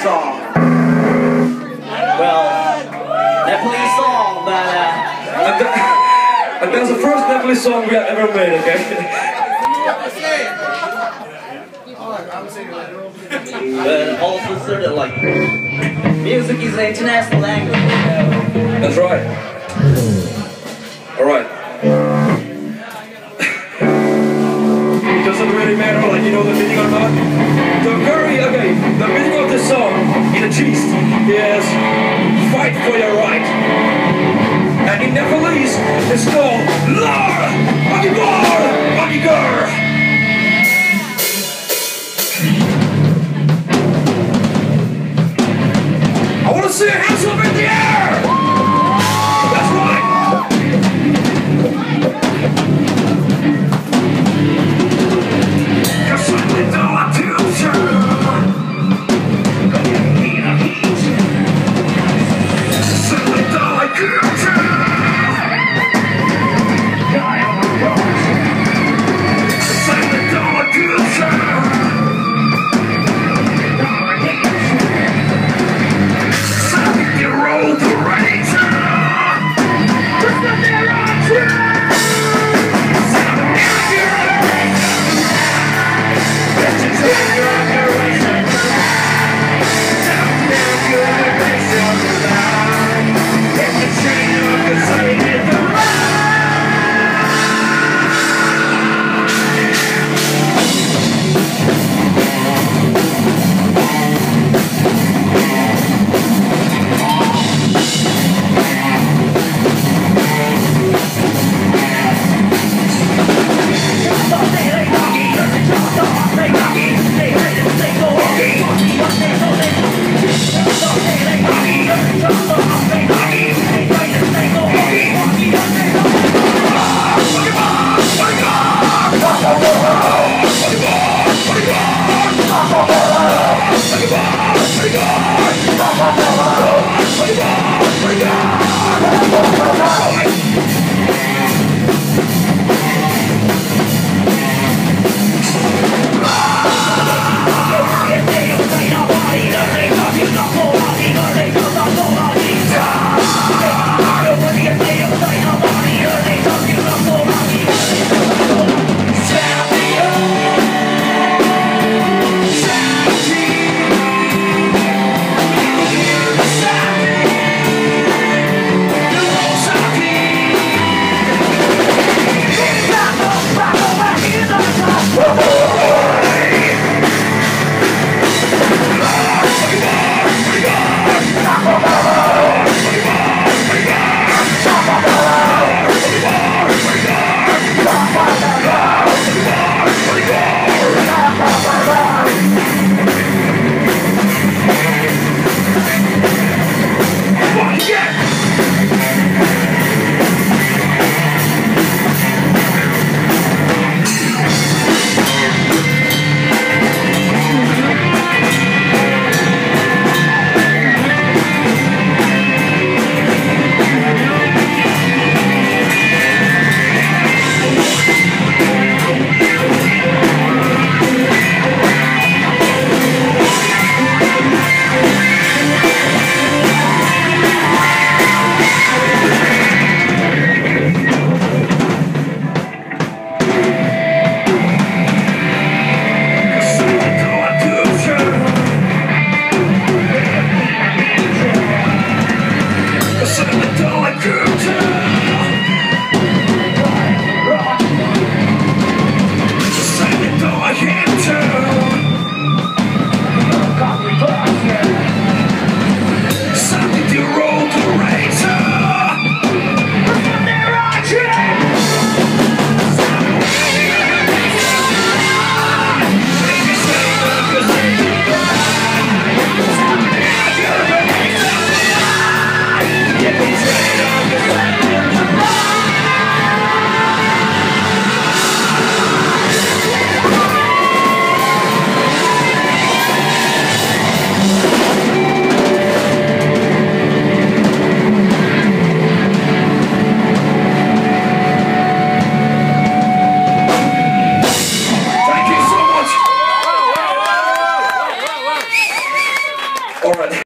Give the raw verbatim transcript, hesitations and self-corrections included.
song. Well, Nepalese song, but uh, and, that, and that's the first Nepalese song we have ever made, okay? But also sort of like, music is an international language, you know? That's right. Alright. It doesn't really matter, like, you know the meaning or not. The very, okay, the meaning of the song, in the gist, is fight for your right. And in Nepalese, it's called lard, Agee, baar, Agee. I want to see your hands up in the air! That's right! You're certainly doing what you should. Certainly doing what you should. Certainly doing what you should. You're Alright.